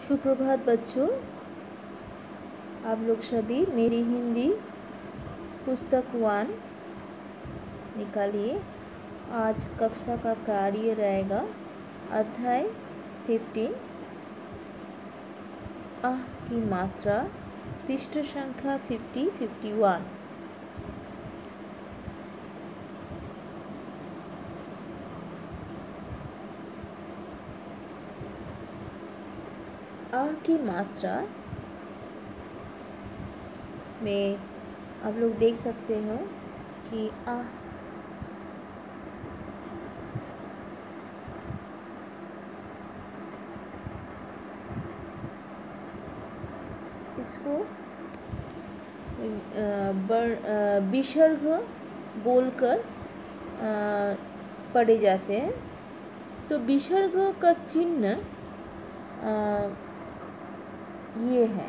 सुप्रभात बच्चों, आप लोग सभी मेरी हिंदी पुस्तक 1 निकालिए। आज कक्षा का कार्य रहेगा अध्याय 15 आह की मात्रा, पृष्ठ संख्या 51। आह की मात्रा में आप लोग देख सकते हो कि आह इसको विसर्ग बोलकर पढ़े जाते हैं। तो विसर्ग का चिन्ह ये है,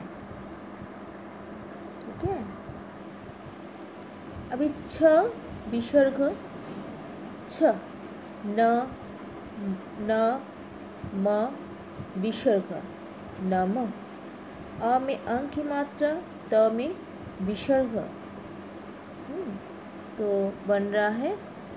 ठीक है। अभी छ विसर्ग छ, न म विसर्ग नम। अ में अंक की मात्रा, त में विसर्ग, तो बन रहा है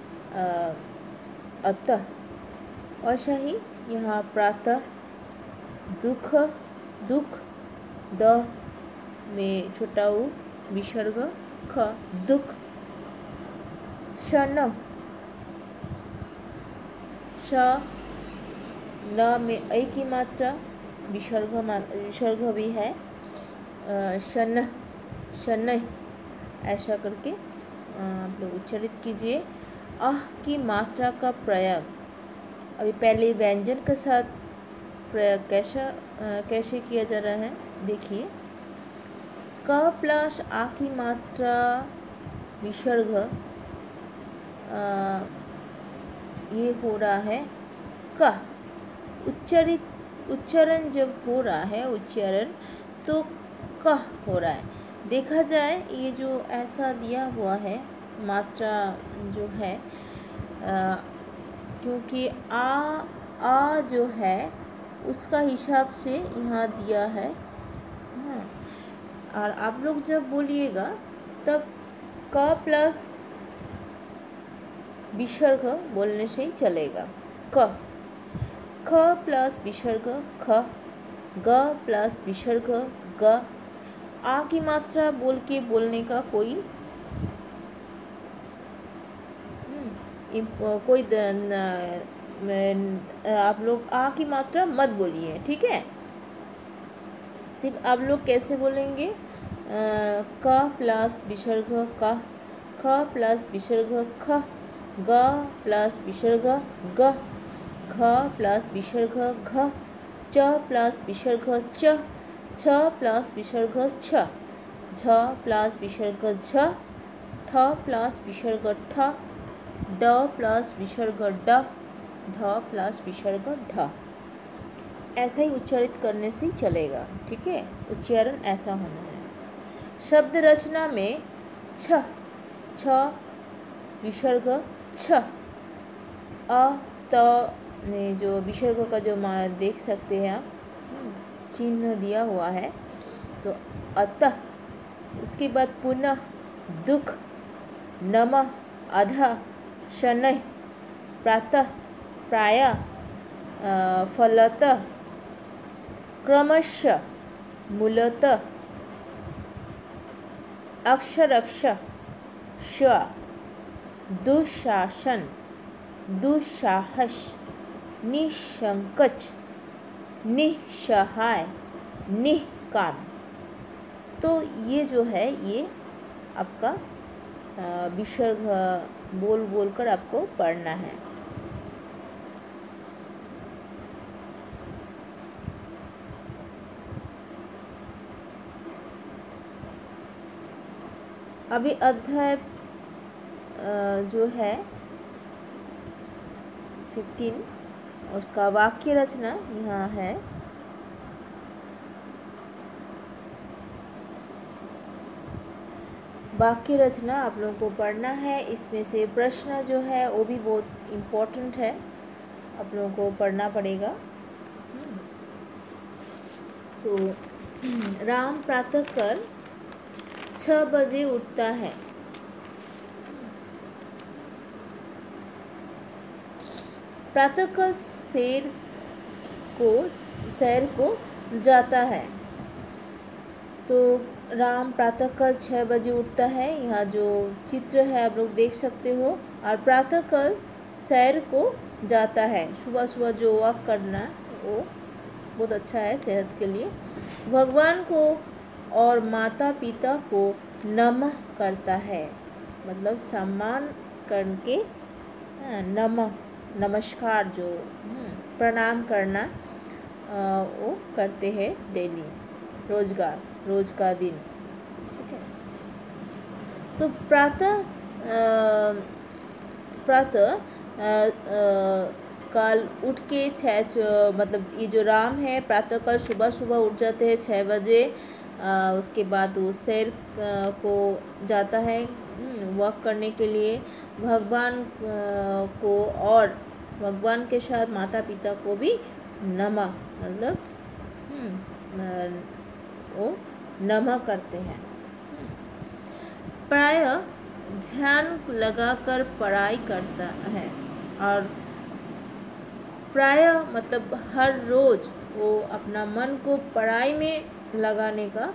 अतः। ऐसा ही यहाँ प्रातः, दुख दुख, द में छोटा उ विसर्ग ख दुख। शन श, न में ऐ की मात्रा, विसर्ग भी है शन शनय। ऐसा करके आप लोग उच्चारित कीजिए। आह की मात्रा का प्रयोग अभी पहले व्यंजन के साथ प्रयोग कैसे किया जा रहा है, देखिए। क प्लस आ की मात्रा विसर्ग ये हो रहा है क। उच्चारण जब हो रहा है तो क हो रहा है। देखा जाए ये जो ऐसा दिया हुआ है मात्रा जो है, क्योंकि आ जो है उसका हिसाब से यहाँ दिया है। और आप लोग जब बोलिएगा तब क प्लस विसर्ग बोलने से ही चलेगा। क प्लस विसर्ग ख, ग प्लस विसर्ग ग। आ की मात्रा बोलने का कोई आप लोग आ की मात्रा मत बोलिए, ठीक है। सिर्फ आप लोग कैसे बोलेंगे, क प्लस विसर्ग क, ख प्लस विसर्ग ख, ग प्लस विसर्ग ग, घ प्लस विसर्ग घ, च प्लस विसर्ग च, छ प्लस विसर्ग छ, झ प्लस विसर्ग झ, ठ प्लस विसर्ग ठ, ड प्लस विसर्ग ड, ढ प्लस विसर्ग ढ। ऐसा ही उच्चारित करने से चलेगा, ठीक है। उच्चारण ऐसा होना है। शब्द रचना में छ विसर्ग छ, अ त में जो विसर्ग का जो देख सकते हैं आप, चिन्ह दिया हुआ है, तो अतः। उसके बाद पुनः, दुख, नमः, अधः, शनैः, प्रातः, प्रायः, फलतः, क्रमशः, मूलतः, अक्षरशः, स्व, दुःशासन, दुस्साहस, निःसंकोच, निःसहाय, निष्काम। तो ये जो है ये आपका विसर्ग बोल कर आपको पढ़ना है। अभी अध्याय जो है 15, उसका वाक्य रचना यहाँ है। वाक्य रचना आप लोगों को पढ़ना है। इसमें से प्रश्न जो है वो भी बहुत इम्पोर्टेंट है, आप लोगों को पढ़ना पड़ेगा। तो राम प्रातःकाल 6 बजे उठता है। प्रातःकाल सैर को जाता है। तो राम प्रातःकाल 6 बजे उठता है, यहाँ जो चित्र है आप लोग देख सकते हो। और प्रातःकाल सैर को जाता है, सुबह सुबह जो वॉक करना वो बहुत अच्छा है सेहत के लिए। भगवान को और माता पिता को नमः करता है, मतलब सम्मान करके नमस्कार जो प्रणाम करना वो करते हैं डेली, रोज का दिन। ठीक है। तो प्रातः काल उठ के मतलब ये जो राम है प्रातः काल सुबह सुबह उठ जाते हैं 6 बजे। उसके बाद वो सैर को जाता है वॉक करने के लिए। भगवान को और भगवान के साथ माता पिता को भी नमः मतलब वो नमः करते हैं। प्रायः ध्यान लगाकर पढ़ाई करता है, और प्रायः मतलब हर रोज वो अपना मन को पढ़ाई में लगाने का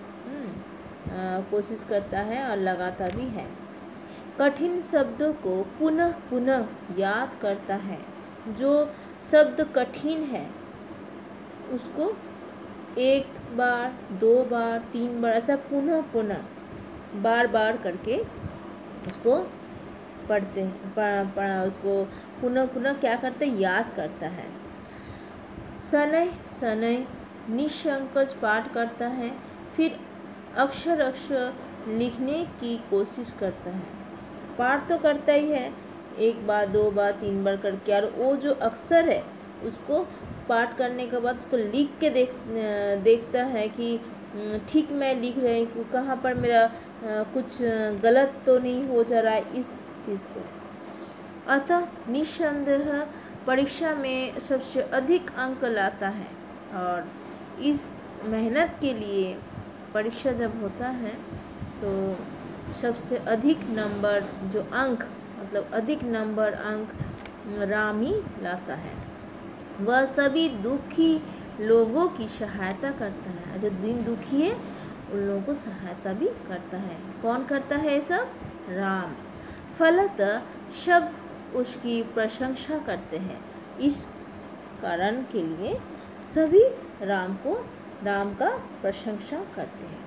कोशिश करता है और लगाता भी है। कठिन शब्दों को पुनः पुनः याद करता है। जो शब्द कठिन है उसको 1 बार 2 बार 3 बार ऐसा पुनः पुनः बार बार करके उसको पढ़ते हैं, उसको पुनः पुनः क्या करते हैं, याद करता है। शनै शनै निसंकोच पाठ करता है, फिर अक्षर अक्षर लिखने की कोशिश करता है। पाठ तो करता ही है 1 बार 2 बार 3 बार करके, और वो जो अक्षर है उसको पाठ करने के बाद उसको लिख के देखता है कि ठीक मैं लिख रही हूँ, कहाँ पर मेरा कुछ गलत तो नहीं हो जा रहा है इस चीज़ को। अतः निस्संदेह परीक्षा में सबसे अधिक अंक लाता है, और इस मेहनत के लिए परीक्षा जब होता है तो सबसे अधिक नंबर जो अंक मतलब अधिक नंबर अंक राम ही लाता है। वह सभी दुखी लोगों की सहायता करता है, जो दिन दुखी है उन लोगों को सहायता भी करता है। कौन करता है ये सब? राम। फलतः सब उसकी प्रशंसा करते हैं। इस कारण के लिए सभी राम का प्रशंसा करते हैं।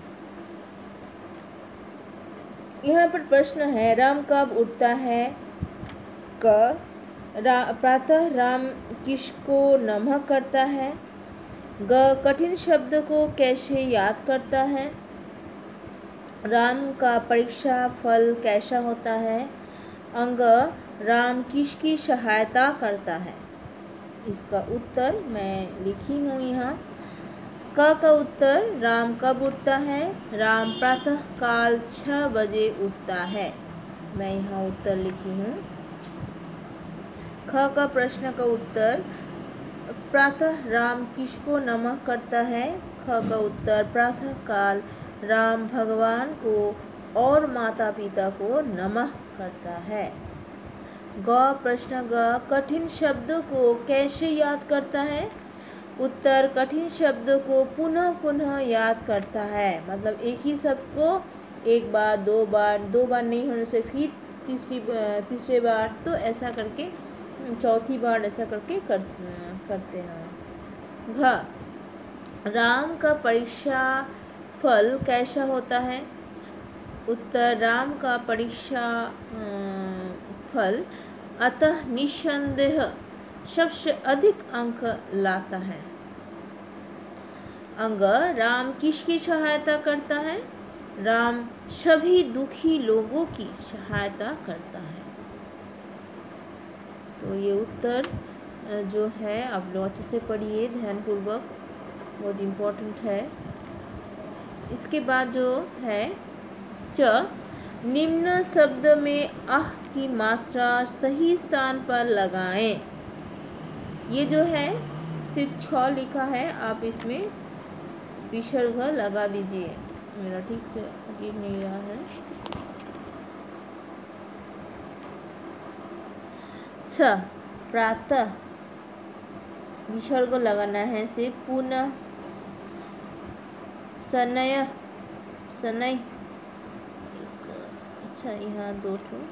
यहाँ पर प्रश्न है, राम कब उठता है? प्रातः राम किसको नमः करता है? कठिन शब्द को कैसे याद करता है? राम का परीक्षा फल कैसा होता है? अंग राम किसकी सहायता करता है? इसका उत्तर मैं लिखी हूँ यहाँ। का उत्तर, राम कब उठता है? राम प्रातः काल 6 बजे उठता है। मैं यहाँ उत्तर लिखी हूँ। ख का प्रश्न का उत्तर, प्रातः राम किसको नमः करता है? ख का उत्तर, प्रातः काल राम भगवान को और माता पिता को नमः करता है। प्रश्न ग, कठिन शब्दों को कैसे याद करता है? उत्तर, कठिन शब्दों को पुनः पुनः याद करता है। मतलब एक ही शब्द को 1 बार 2 बार नहीं होने से फिर तीसरे बार, तो ऐसा करके चौथी बार ऐसा करके करते हैं। राम का परीक्षा फल कैसा होता है? उत्तर, राम का परीक्षा फल अतः निस्संदेह सबसे अधिक अंक लाता है। अंग राम किसकी सहायता करता है? राम सभी दुखी लोगों की सहायता करता है। तो ये उत्तर जो है आप लोग अच्छे से पढ़िए ध्यानपूर्वक, बहुत इम्पोर्टेंट है। इसके बाद जो है निम्न शब्द में आह की मात्रा सही स्थान पर लगाएं। ये जो है सिर्फ 6 लिखा है, आप इसमें विसर्ग लगा दीजिए। मेरा ठीक से गिर नहीं रहा है। अच्छा, प्रातः विसर्ग लगाना है सिर्फ। पुनः, शनय, शनय, इसका अच्छा यहाँ दो ठो।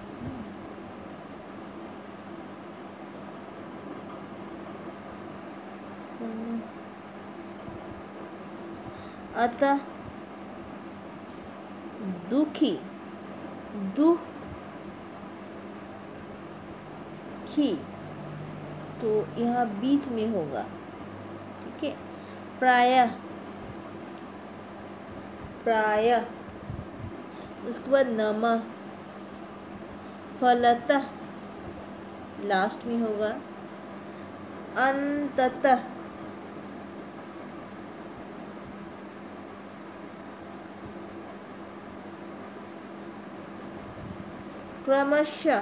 अतः, दुखी, दुखी, तो यहाँ बीच में होगा, ठीक है। प्रायः, प्रायः, उसके बाद नमः, फलतः लास्ट में होगा। अंततः, क्रमशः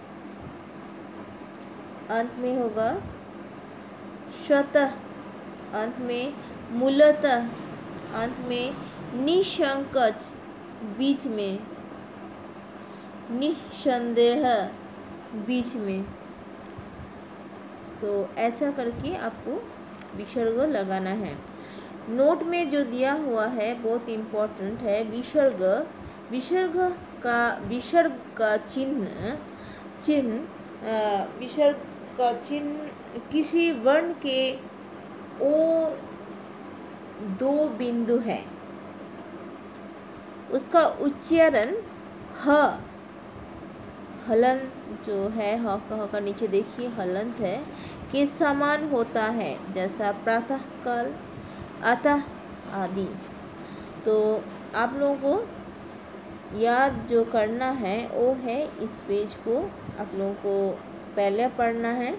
अंत में होगा। स्वतः अंत में, मूलतः अंत में, निसंकोच बीच में, निसंदेह बीच में। तो ऐसा करके आपको विसर्ग लगाना है। नोट में जो दिया हुआ है बहुत इम्पोर्टेंट है। विसर्ग, विसर्ग का चिन्ह किसी वर्ण के ओ दो बिंदु है, उसका उच्चारण ह, हलंत जो है, ह का नीचे देखिए हलंत है, के समान होता है, जैसा प्रातः काल, अतः आदि। तो आप लोगों को याद जो करना है वो है, इस पेज को आप लोगों को पहले पढ़ना है।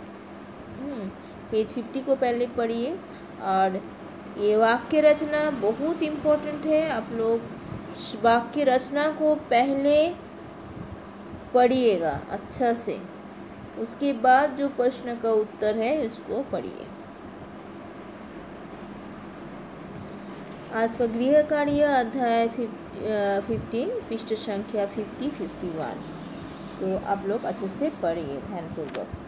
पेज 50 को पहले पढ़िए। और ये वाक्य रचना बहुत इम्पोर्टेंट है। आप लोग वाक्य रचना को पहले पढ़िएगा अच्छा से, उसके बाद जो प्रश्न का उत्तर है इसको पढ़िए। आज का गृह कार्य अध्याय 15 पृष्ठ संख्या 50-51। तो आप लोग अच्छे से पढ़िए ध्यानपूर्वक।